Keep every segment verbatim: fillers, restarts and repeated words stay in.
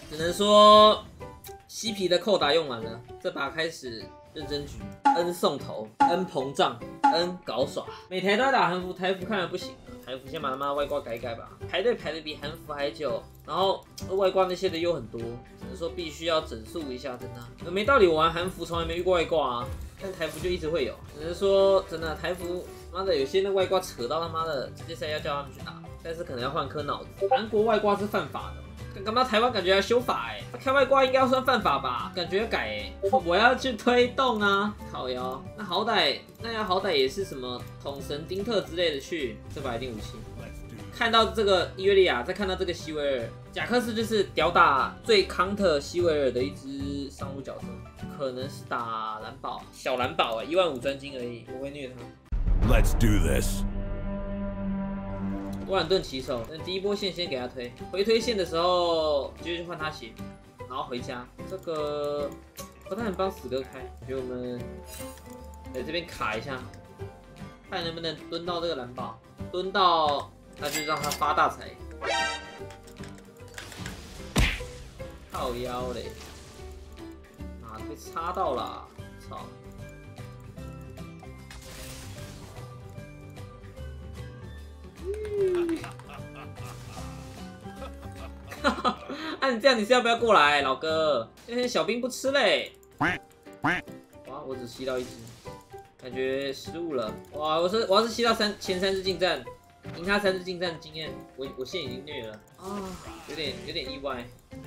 只能说嬉皮的扣打用完了，这把开始认真局 ，N 送头 ，N 膨胀 ，N 搞耍，每台都要打韩服，台服看来不行了，台服先把他妈外挂改一改吧，排队排的比韩服还久，然后外挂那些的又很多，只能说必须要整肃一下，真的，没道理我玩韩服从来没遇过外挂啊，但台服就一直会有，只能说真的台服妈的有些那外挂扯到他妈的直接赛要叫他们去打，但是可能要换颗脑子，韩国外挂是犯法的。干嘛台湾感觉要修法哎、欸？开外挂应该要算犯法吧？感觉要改哎、欸！我要去推动啊，靠腰。那好歹那要好歹也是什么统神丁特之类的去，这把一定武器。看到这个伊约利亚，再看到这个希维尔，贾克斯就是屌打最 counter 希维尔的一只上路角色，可能是打蓝宝，小蓝宝哎、欸，一万五专精而已，我会虐他。 Let's do this. 沃兰顿骑手，那第一波线先给他推，回推线的时候就去换他血，然后回家。这个不太能帮死哥开，我觉得我们在这边卡一下，看能不能蹲到这个蓝宝，蹲到那就让他发大财。靠腰嘞，啊被插到了，操！啊，你这样你是要不要过来，老哥？今天小兵不吃嘞。哇，我只吸到一只，感觉失误了。哇，我是我要是吸到三前三只近战，赢他三只近战经验，我我现在已经虐了啊，有点有点意外。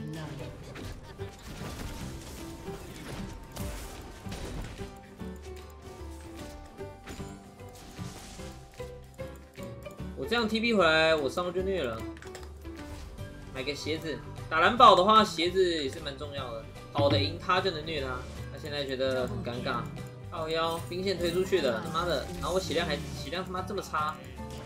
我这样 T P 回来，我上路就虐了。买个鞋子，打蓝宝的话，鞋子也是蛮重要的。跑得赢他就能虐他。他现在觉得很尴尬，靠腰兵线推出去的，他妈的，然后我血量还血量他妈这么差。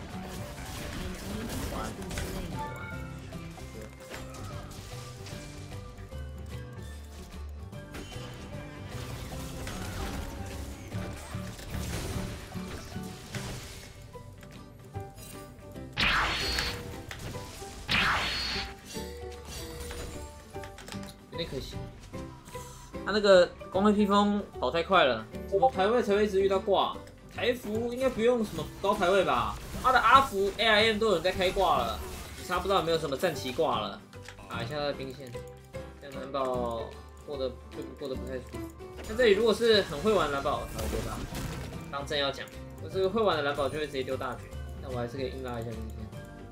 有点可惜，他那个光辉披风跑太快了，怎么排位才会一直遇到挂？台服应该不用什么高排位吧？他的阿福 A I M 都有人在开挂了，只差不知道有没有什么战旗挂了。打一下他的兵线，这样蓝宝过得就过得不太舒服。那这里如果是很会玩蓝宝，才会丢大。当真要讲，我这个会玩的蓝宝就会直接丢大局，但我还是可以硬拉一下兵线。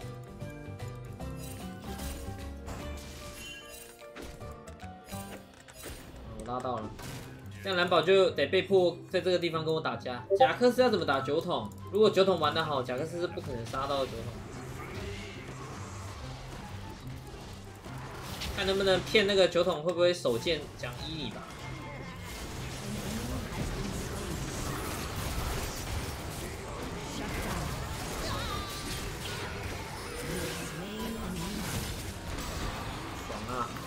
拉到了，这样蓝宝就得被迫在这个地方跟我打架。贾克斯要怎么打酒桶？如果酒桶玩得好，贾克斯是不可能杀到酒桶。看能不能骗那个酒桶会不会手贱讲依你吧。爽啊！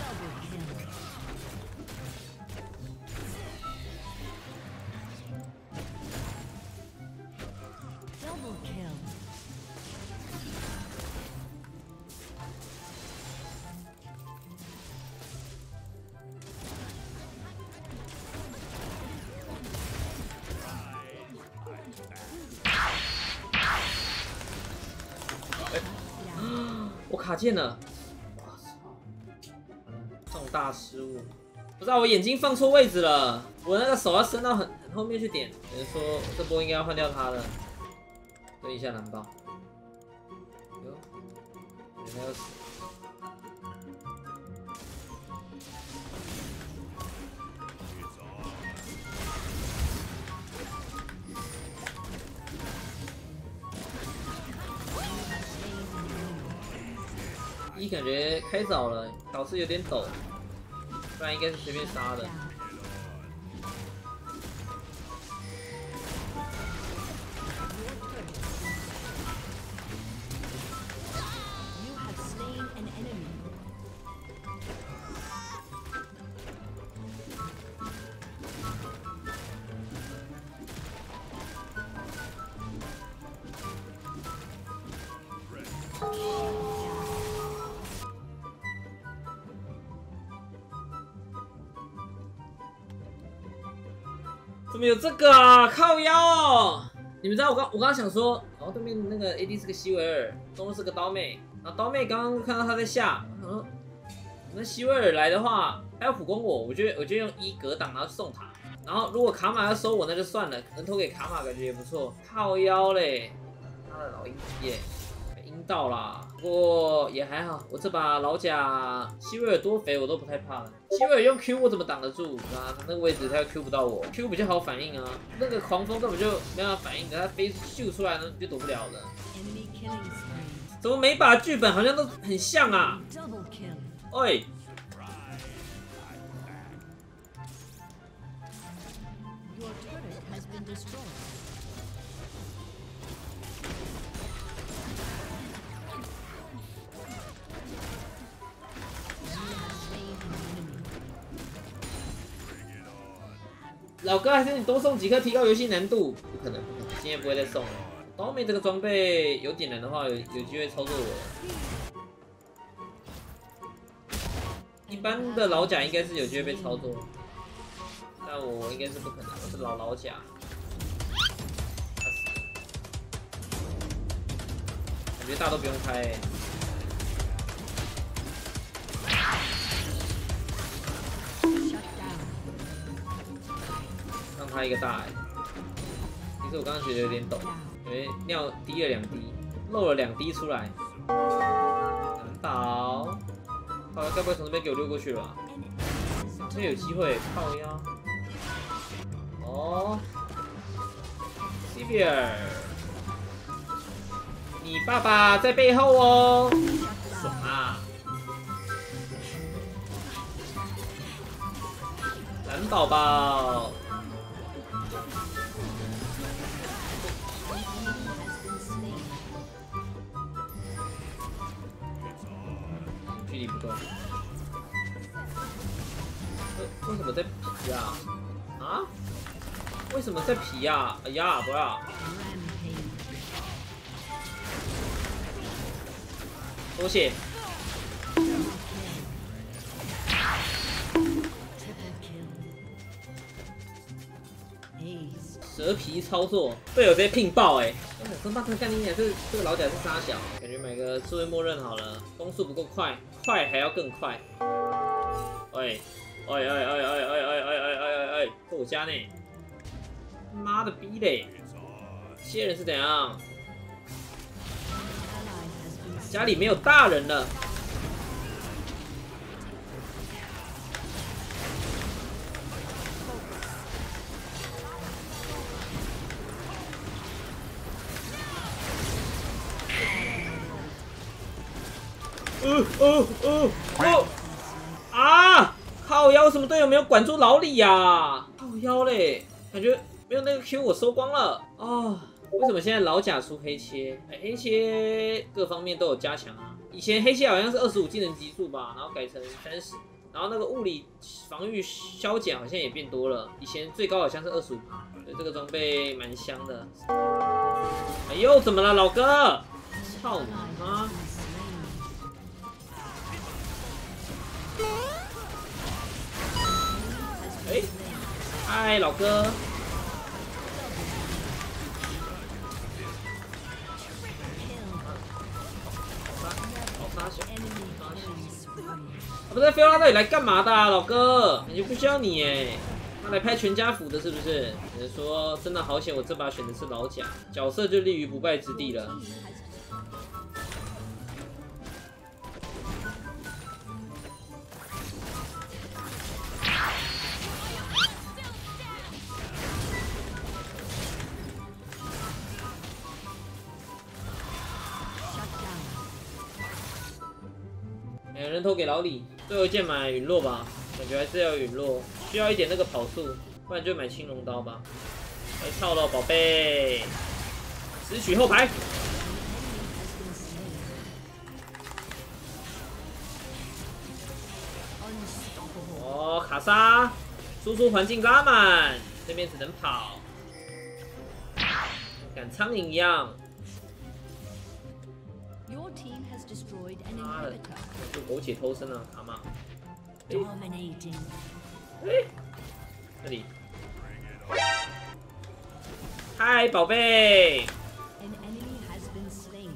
我卡键了，我操！重大失误，不知道我眼睛放错位置了，我那个手要伸到很很后面去点，有人说这波应该要换掉他的，蹲一下蓝豹，哟，原来要死。一感觉开早了，导致有点抖，不然应该是随便杀的。 怎么有这个啊？靠腰哦！你们知道我刚我刚刚想说，然后对面那个 A D 是个希维尔，中路是个刀妹，然后刀妹刚刚看到他在下，我想说，那希维尔来的话，他要普攻我，我就我就用一格挡，然后送塔。然后如果卡玛要收我，那就算了，能投给卡玛感觉也不错。靠腰嘞，他的老鹰耶，阴到啦，不过也还好。我这把老甲希维尔多肥我都不太怕了。希维尔用 Q 我怎么挡得住啊？他那个位置他又 Q 不到我 ，Q 比较好反应啊。那个狂风根本就没办法反应的，他飞秀出来呢你就躲不了了。怎么每把剧本好像都很像啊？喂。老哥，还是你多送几颗，提高游戏难度？不可能，不可能，今天不会再送了。刀妹这个装备有点难的话，有有机会操作我。一般的老甲应该是有机会被操作，但我应该是不可能，我是老老甲。感觉大都不用开、欸。让他一个大、欸，其实我刚刚觉得有点抖，因为尿滴了两滴，漏了两滴出来。难保，好，该不会从这边给我溜过去了吧？这有机会，靠腰。哦 ，C B R， 你爸爸在背后哦，爽啊！蓝宝宝。距离不够。为什么在皮呀？啊？为什么在皮呀？哎呀，不要！多谢。蛇皮操作，队友直接聘爆哎！我跟大哥干你娘，这这个老甲是沙小，感觉买个智慧默认好了，攻速不够快，快还要更快。喂，喂喂喂喂喂喂喂喂喂喂，在我家呢！妈的逼嘞！这些人是怎样？家里没有大人了。呃呃呃哦啊！靠腰，什么队友没有管住老李呀、啊？靠腰嘞，感觉没有那个 Q 我收光了啊、哦！为什么现在老甲出黑切？哎，黑切各方面都有加强啊。以前黑切好像是二十五技能级数吧，然后改成三十，然后那个物理防御消减好像也变多了。以前最高好像是二十五，所以这个装备蛮香的。哎呦，怎么了，老哥？操你妈！哎，嗨，老哥！好杀小，不是菲欧拉到底来干嘛的、啊，老哥？感觉不需要你哎，他来拍全家福的，是不是？只能说真的好险，我这把选的是老甲，角色就立于不败之地了。有人投给老李，最后一件买陨落吧，感觉还是要陨落，需要一点那个跑速，不然就买青龙刀吧。来操了，宝贝，直取后排。哦，卡莎，输出环境拉满，这边只能跑，赶苍蝇一样。妈的，就苟且偷生啊，卡玛。哎，这里， 嗨，宝贝。 An enemy has been slain.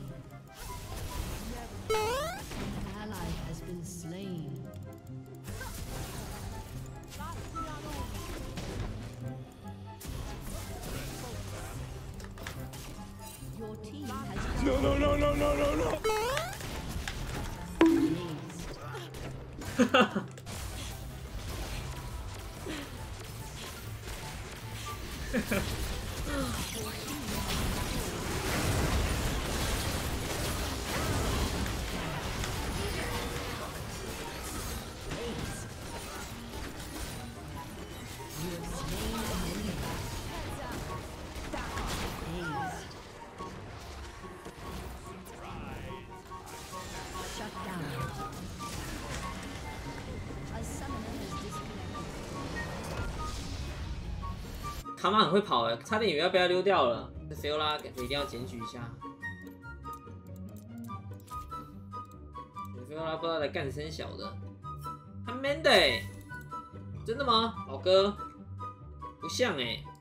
An ally has been slain. Your team has No, no, no, no, no, no, no. aced. 卡玛很会跑哎，差点以为要被他溜掉了。这菲欧拉感觉一定要检举一下。菲欧拉不知道在干生小的，他 man 的哎，真的吗，老哥？不像哎。